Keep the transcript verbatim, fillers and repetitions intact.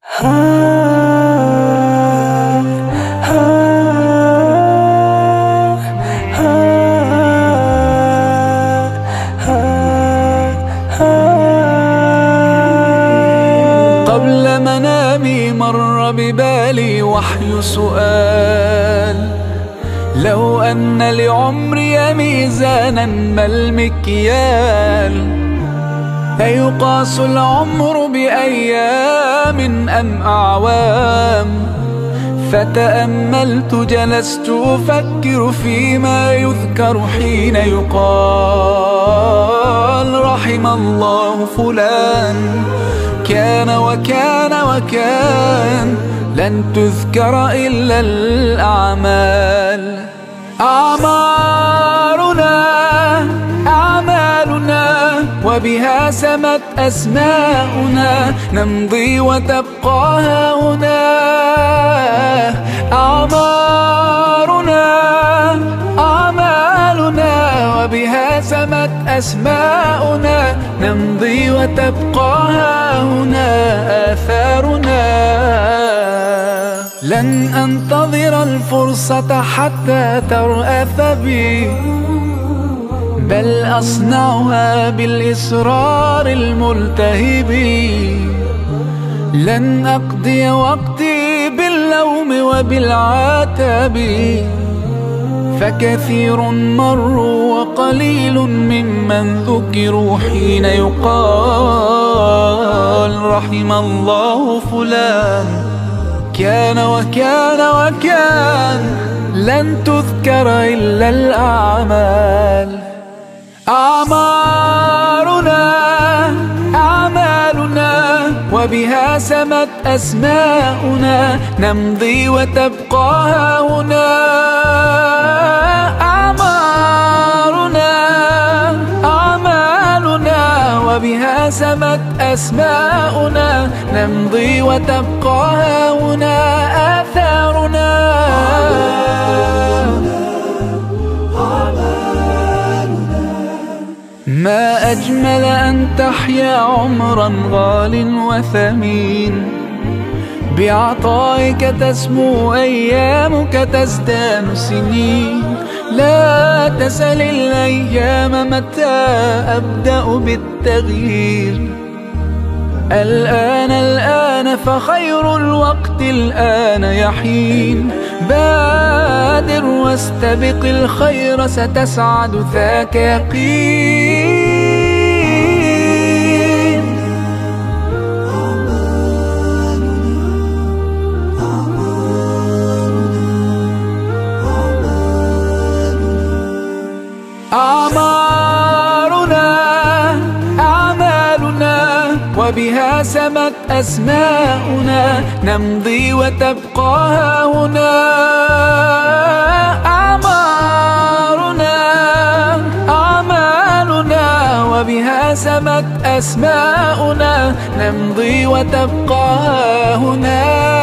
قبل منامي مر ببالي وحي سؤال: لو أن لعمري ميزانا ما المكيال؟ أيقاس العمر بأيام أم أعوام؟ فتأملت جلست أفكر فيما يذكر حين يقال: رحم الله فلان كان وكان وكان. لن تذكر إلا الأعمال. أعمارنا أعمالنا وبها سمت أسماؤنا، نمضي وتبقى هنا. أعمارنا أعمالنا وبها سمت أسماؤنا، نمضي وتبقى هنا آثارنا. لن أنتظر الفرصة حتى ترأف بي، بل أصنعها بالإصرار الملتهب. لن أقضي وقتي باللوم وبالعتاب، فكثير مروا وقليل ممن ذكروا حين يقال: رحم الله فلان كان وكان وكان. لن تذكر إلا الأعمال. أعمارنا أعمالنا وبها سمت أسماؤنا، نمضي وتبقى هنا. أعمارنا أعمالنا وبها سمت أسماؤنا، نمضي وتبقى هنا آثارنا. ما أجمل أن تحيا عمرا غال وثمين، بعطائك تسمو أيامك تزدان سنين. لا تسل الأيام متى أبدأ بالتغيير، الآن الآن فخير الوقت الآن يحين. بادر واستبق الخير ستسعد ذاك يقين. أعمارنا أعمالنا وبها سمت أسماؤنا، نمضي وتبقى هنا. أعمارنا أعمالنا وبها سمت أسماؤنا، نمضي وتبقى هنا.